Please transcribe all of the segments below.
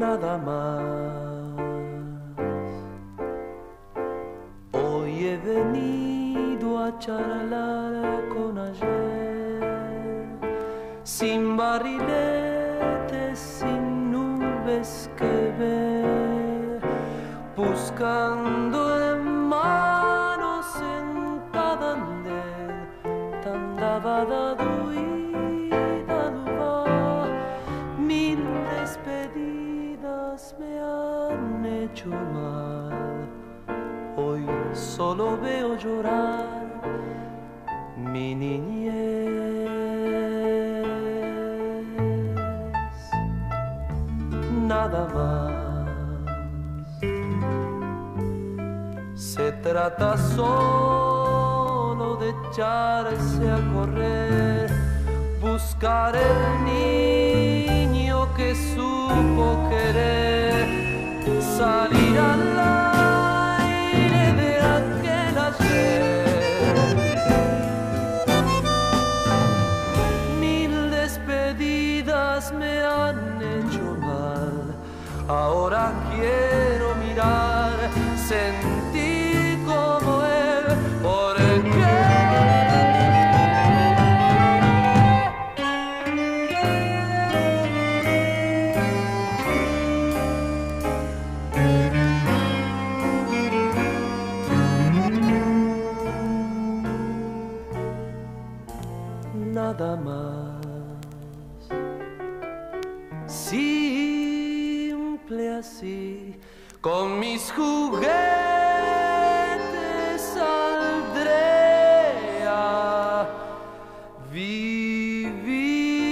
nada más. Hoy he venido a charlar con ayer, sin barriletes, sin nubes que ver, buscando en mano sentada andel, t'andava da duida luva. Mil despedidas me han hecho mal, hoy solo veo llorar mi niñez, nada más. Se trata solo de echarse a correr, buscar el niño que supo querer, salir al aire de aquel ayer. Mil despedidas me han hecho mal, ahora quiero mirar, sentir como él, porque nada más, simple así, con mis juguetes saldré a vivir.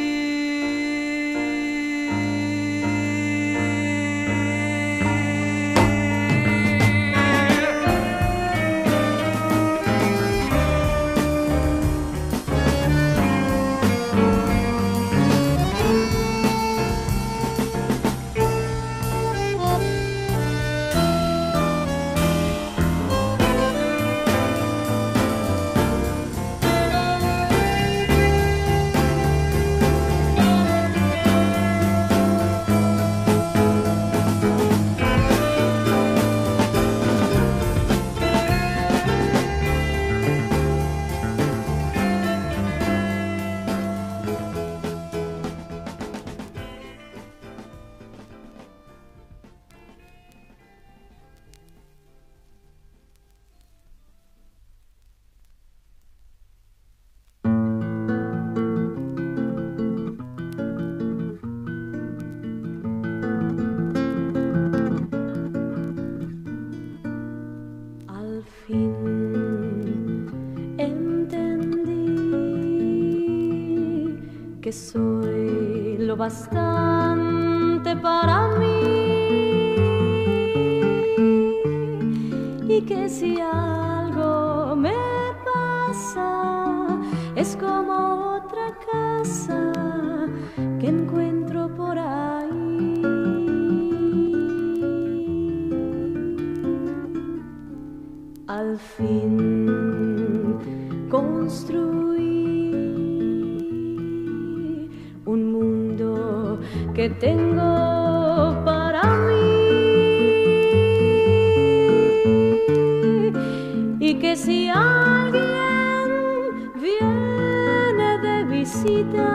Que soy lo bastante para mí y que si algo me pasa es como otra casa que encuentro por ahí. Al fin construí un mundo que tengo para mí y que si alguien viene de visita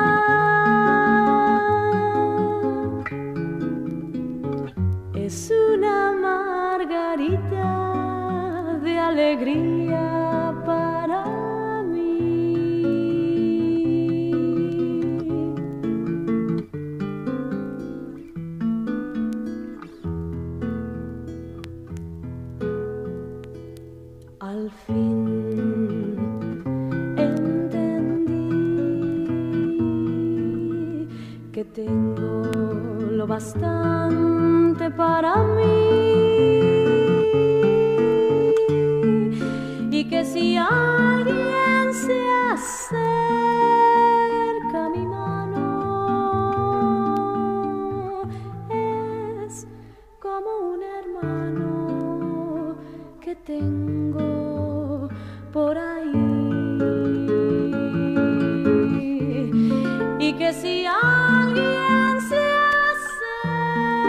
es una margarita de alegría para mí. Al fin entendí que tengo lo bastante para mí y que si alguien se acerca a mi mano es como un hermano que tengo por ahí y que si alguien se acerca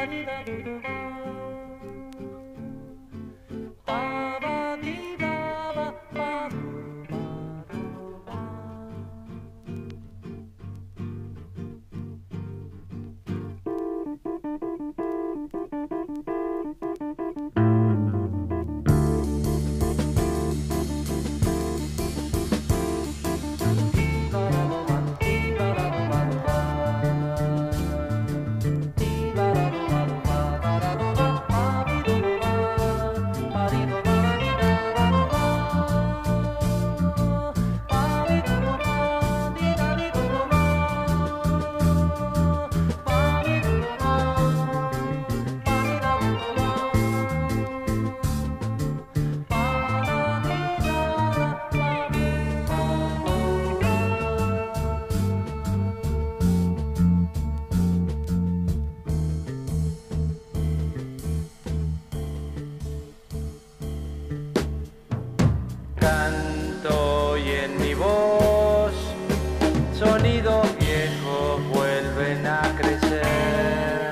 Canto y en mi voz sonidos viejos vuelven a crecer.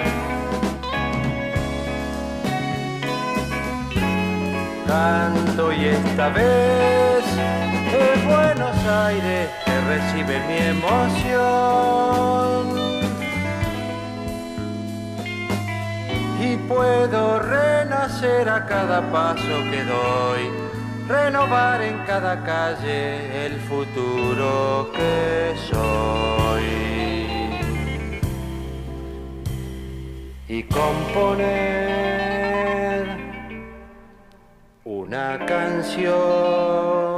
Canto y esta vez es Buenos Aires que recibe mi emoción. Y puedo renacer a cada paso que doy, renovar en cada calle el futuro que soy y componer una canción.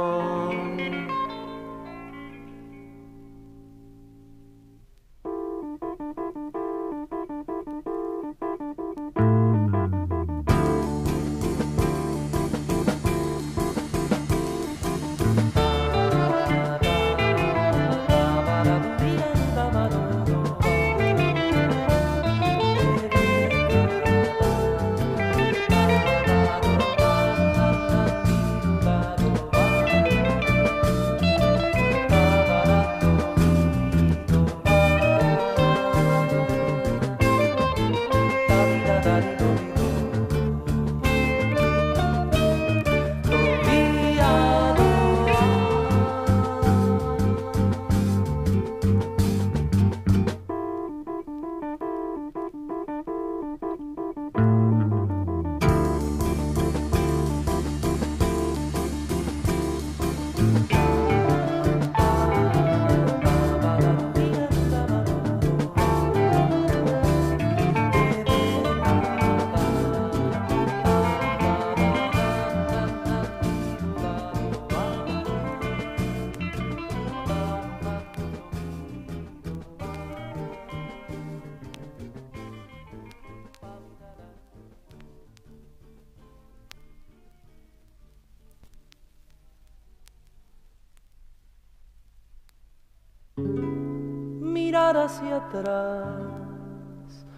Mirar hacia atrás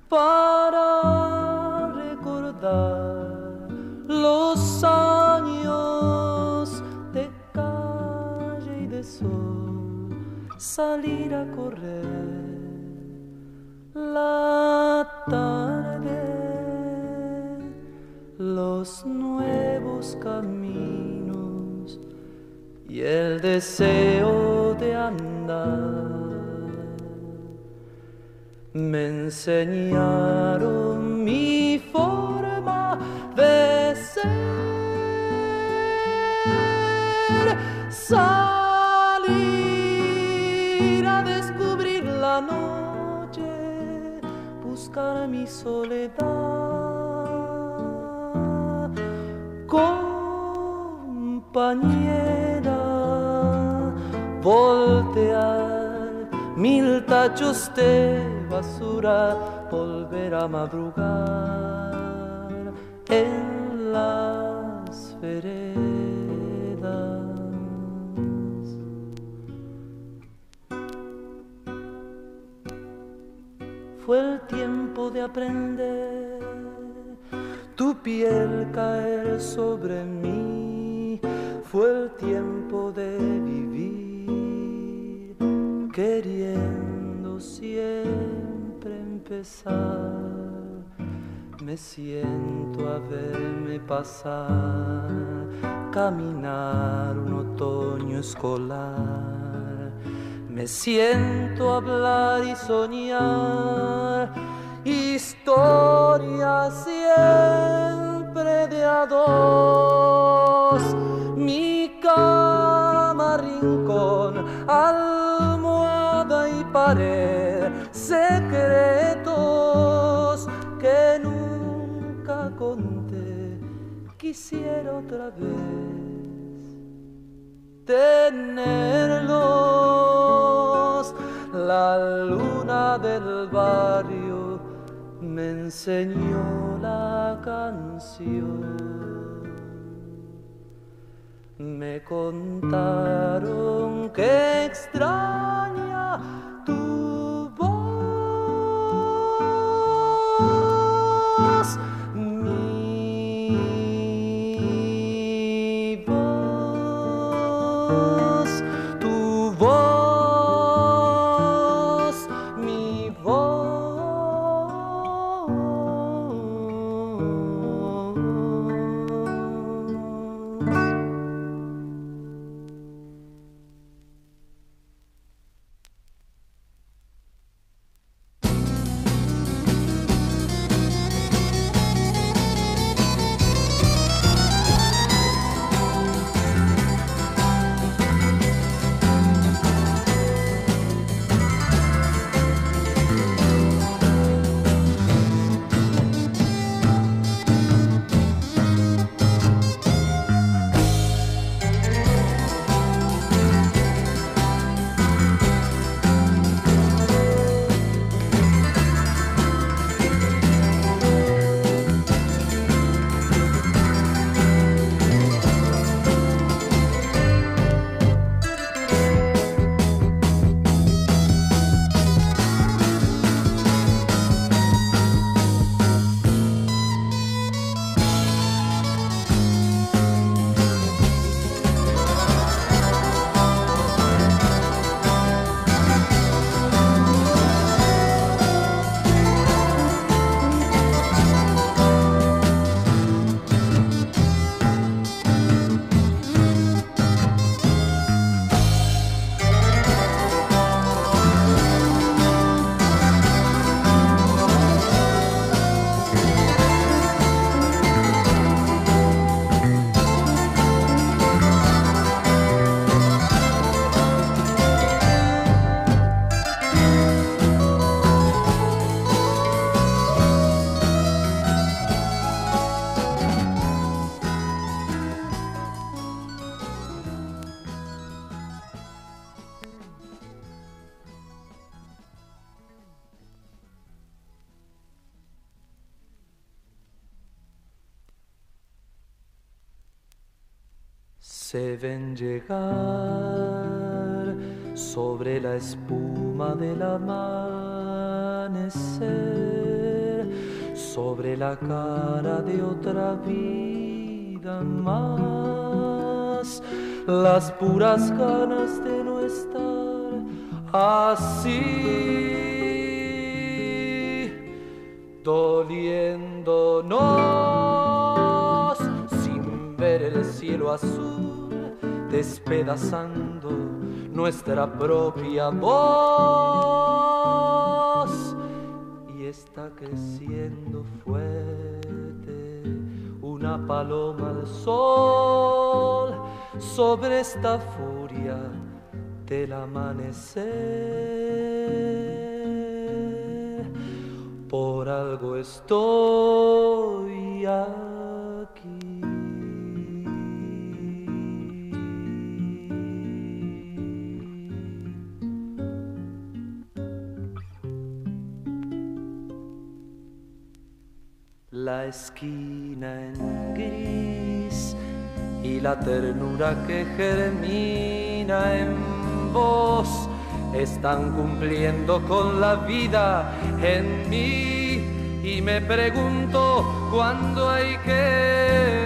para recordar los años de calle y de sol, salir a correr la tarde, los nuevos caminos y el deseo de andar. Me enseñaron mi forma de ser, salir a descubrir la noche, buscar mi soledad, compañera, voltear mil tachos de basura, volver a madrugar en las veredas. Fue el tiempo de aprender, tu piel caer sobre mí, fue el tiempo de vivir, queriendo siempre empezar me siento a verme pasar, caminar un otoño escolar. Me siento a hablar y soñar historias siempre de a dos. Mi cama, rincón, almohada y pared, secretos que nunca conté. Quisiera otra vez tenerlos. La luna del barrio me enseñó la canción. Me contaron que extraña tu voz, mi voz, tu voz, mi voz. Se ven llegar sobre la espuma del amanecer, sobre la cara de otra vida más, las puras ganas de no estar así, doliéndonos sin ver el cielo azul, despedazando nuestra propia voz. Y está creciendo fuerte una paloma al sol sobre esta furia del amanecer. Por algo estoy aquí. La esquina en gris y la ternura que germina en vos están cumpliendo con la vida en mí, y me pregunto cuándo hay que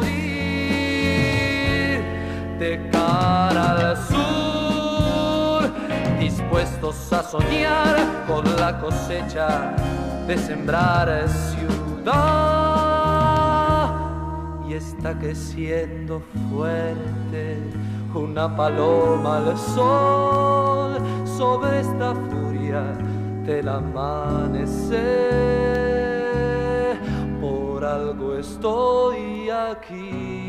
morir. De cara al sur, dispuestos a soñar con la cosecha de sembrar ciudad. está creciendo fuerte una paloma al sol sobre esta furia del amanecer. Por algo estoy aquí.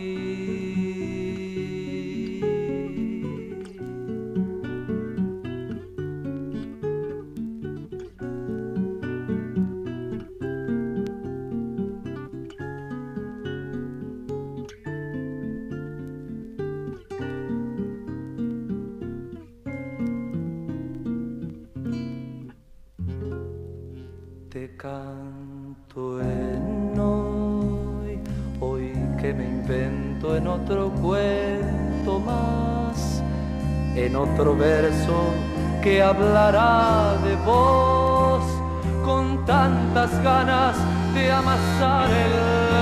Te canto en hoy que me invento en otro cuento más, en otro verso que hablará de vos, con tantas ganas de amasar el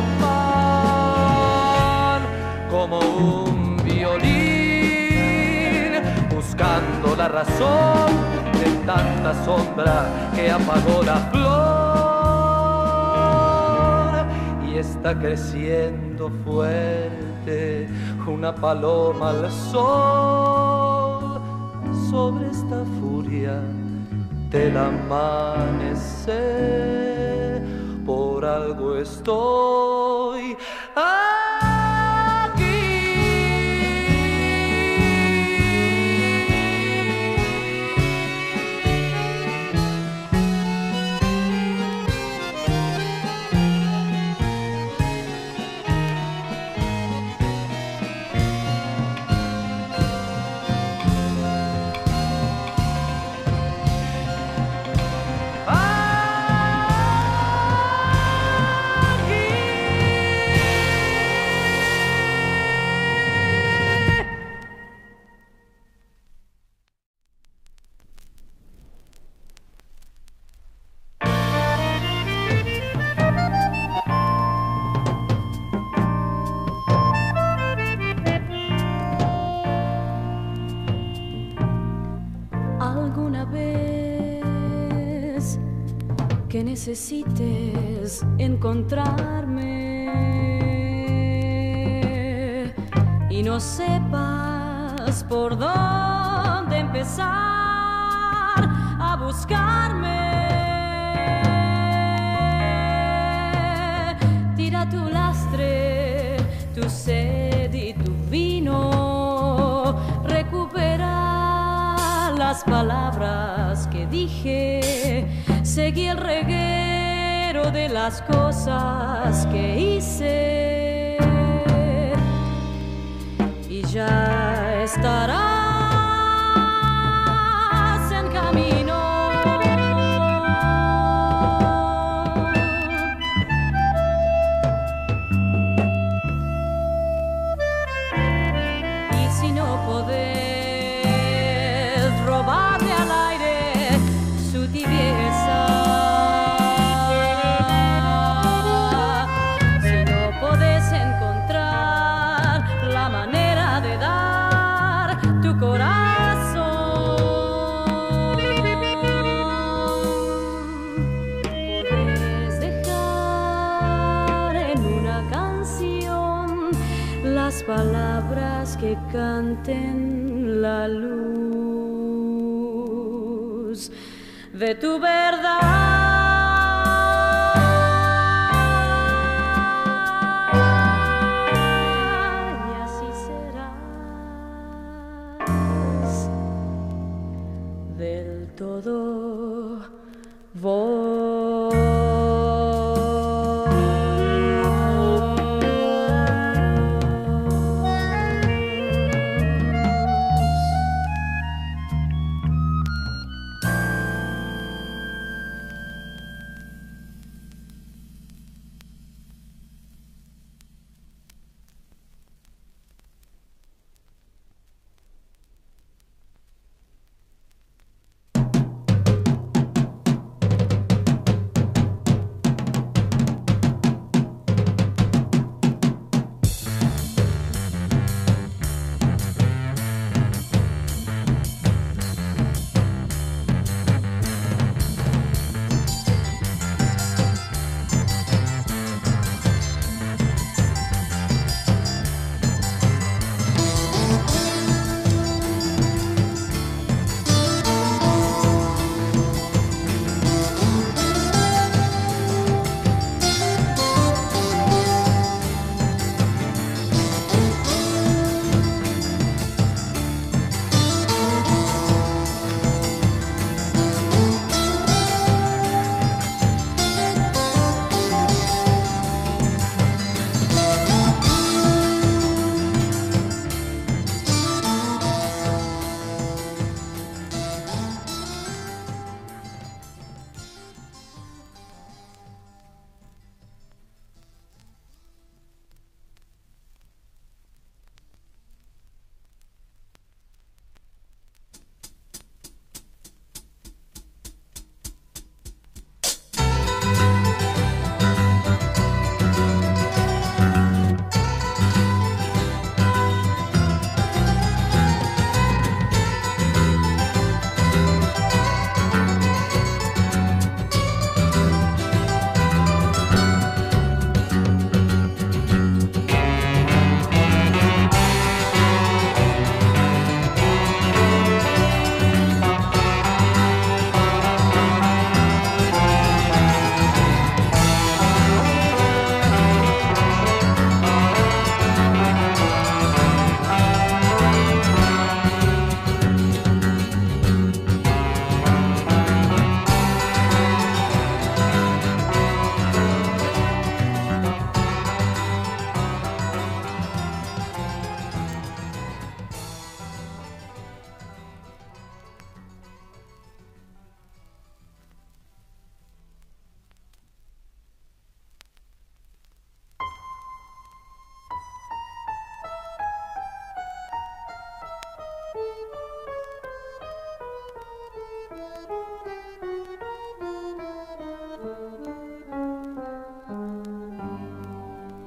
pan, como un violín, buscando la razón de tanta sombra que apagó la flor. Y está creciendo fuerte una paloma al sol sobre esta furia del amanecer. Por algo estoy que necesites encontrarme y no sepas por dónde empezar a buscarme. Tira tu lastre, tu sed y tu vino, recupera las palabras que dije. Seguí el reguero de las cosas que hice y ya estarás en camino. Y si no podés robarle al aire su tibieza, palabras que canten la luz de tu verdad. Y así serás del todo vos.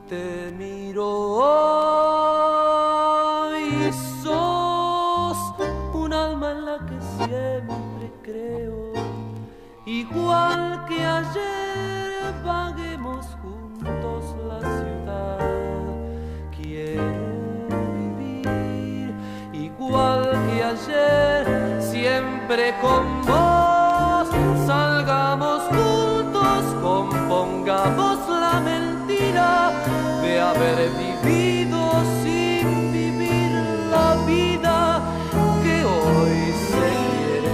te miro hoy, sos un alma en la que siempre creo, igual que ayer vaguemos juntos la ciudad. Quiero vivir igual que ayer, siempre con vos, salgamos juntos, compongamos la mentira de haber vivido sin vivir la vida que hoy se quiere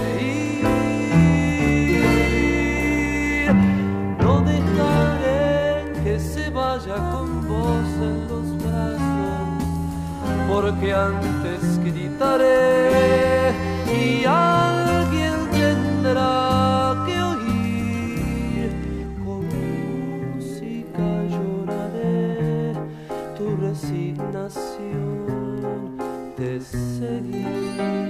ir. No dejaré que se vaya con vos en los brazos, porque antes gritaré y alguien tendrá que oír. Con música lloraré tu resignación de seguir.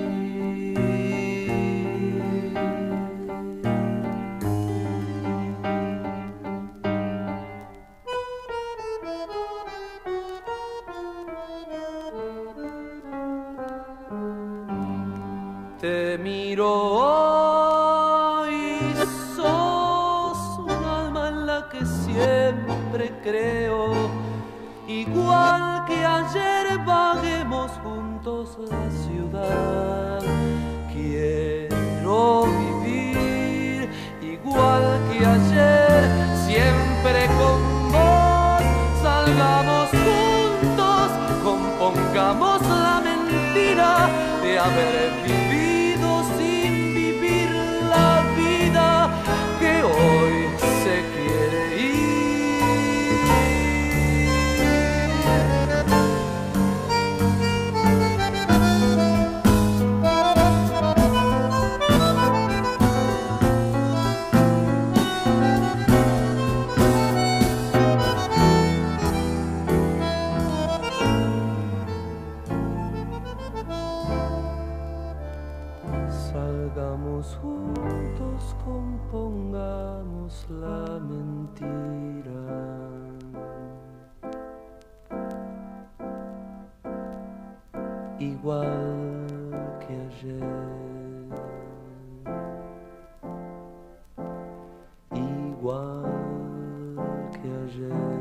Te miro hoy, sos un alma en la que siempre creo, igual que ayer vaguemos juntos la ciudad. Quiero vivir igual que ayer, siempre con vos, salgamos juntos, compongamos la mentira de haber vivido sin vivir la vida que hoy se quiere ir. Salgamos juntos, compongamos la mentira igual que ayer, igual que ayer.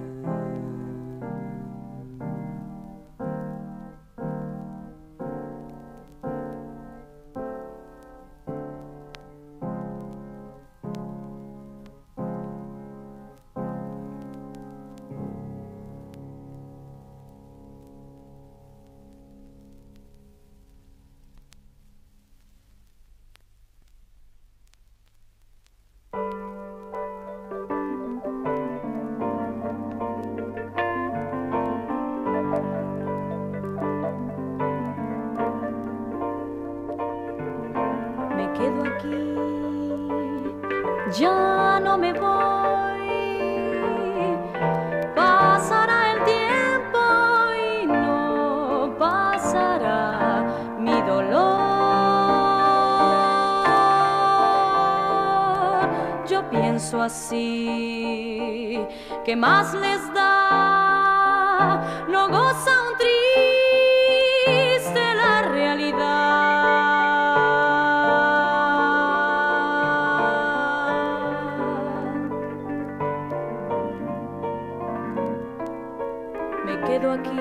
Ya no me voy, pasará el tiempo y no pasará mi dolor. Yo pienso así, ¿qué más les da? No goza un triste la realidad. Aquí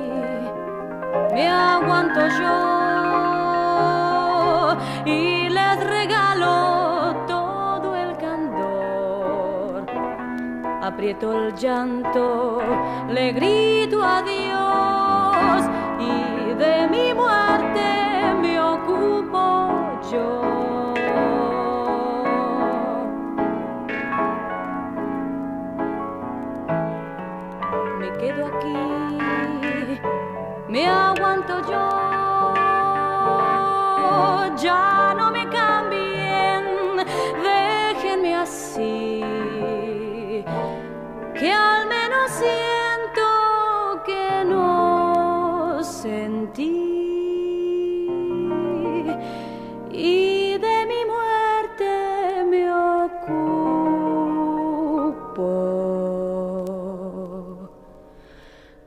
me aguanto yo y les regalo todo el candor. Aprieto el llanto, le grito adiós y de mi muerte me ocupo yo. Me quedo aquí, me aguanto yo, ya no me cambien, déjenme así, que al menos siento que no sentí, y de mi muerte me ocupo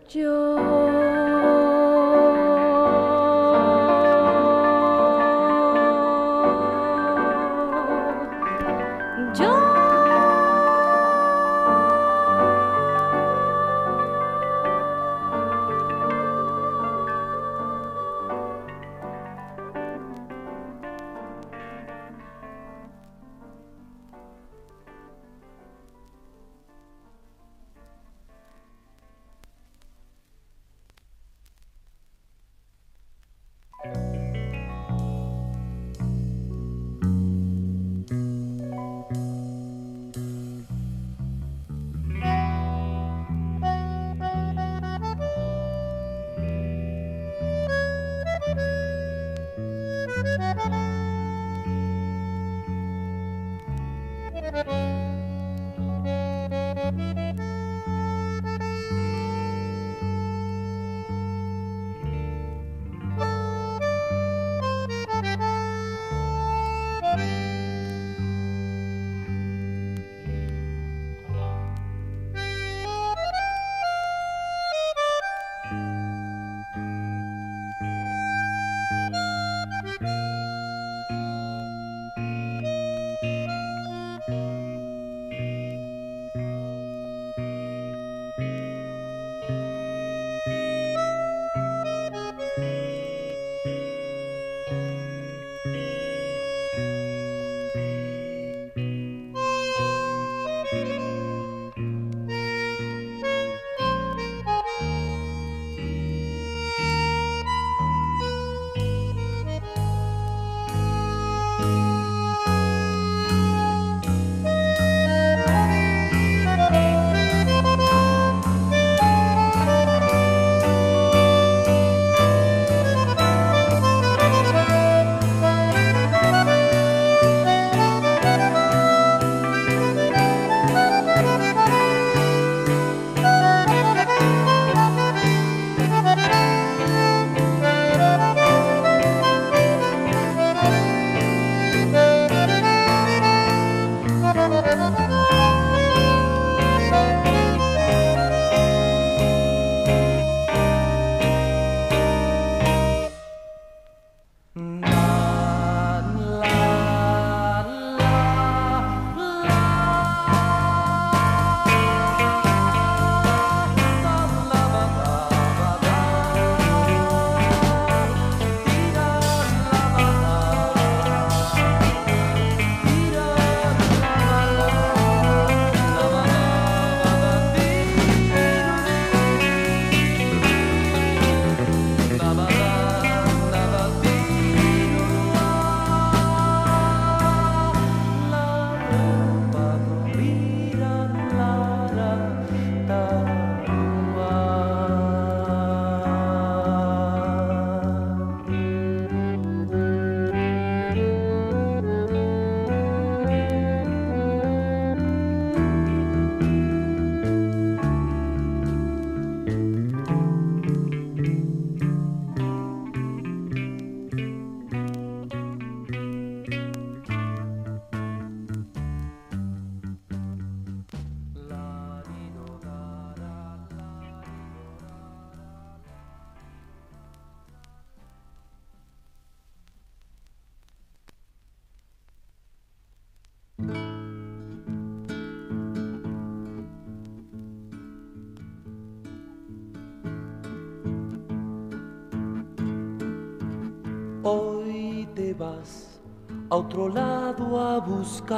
Hoy te vas a otro lado a buscar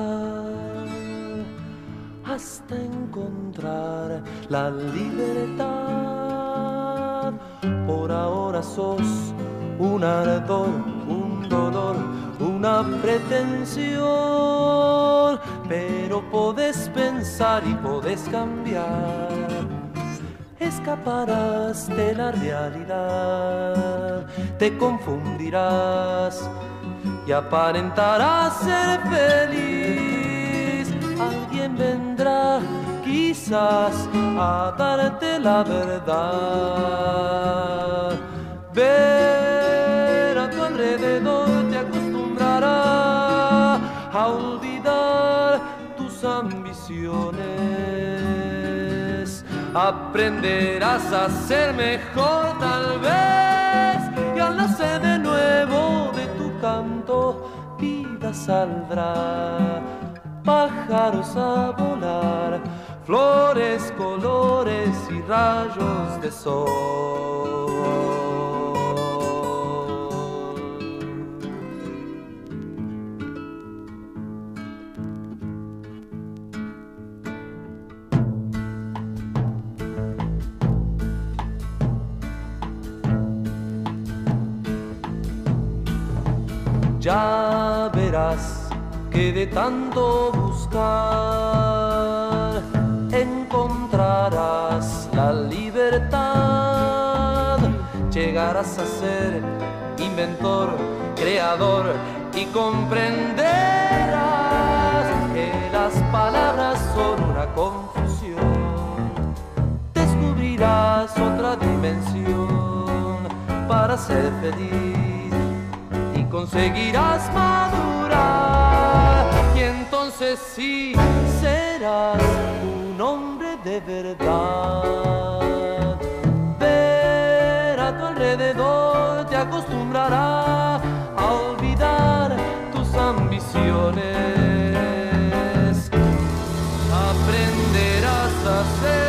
hasta encontrar la libertad. Por ahora sos un ardor, un dolor, una pretensión, pero podés pensar y podés cambiar. Escaparás de la realidad, te confundirás y aparentarás ser feliz. Alguien vendrá quizás a darte la verdad. Ver a tu alrededor te acostumbrará a olvidar tus ambiciones, aprenderás a ser mejor tal vez, y al nacer de nuevo de tu canto vida saldrá, pájaros a volar, flores, colores y rayos de sol. Ya verás que de tanto buscar encontrarás la libertad. Llegarás a ser inventor, creador y comprenderás que las palabras son una confusión. Descubrirás otra dimensión para ser feliz. Conseguirás madurar y entonces sí serás un hombre de verdad. Ver a tu alrededor te acostumbrará a olvidar tus ambiciones. Aprenderás a ser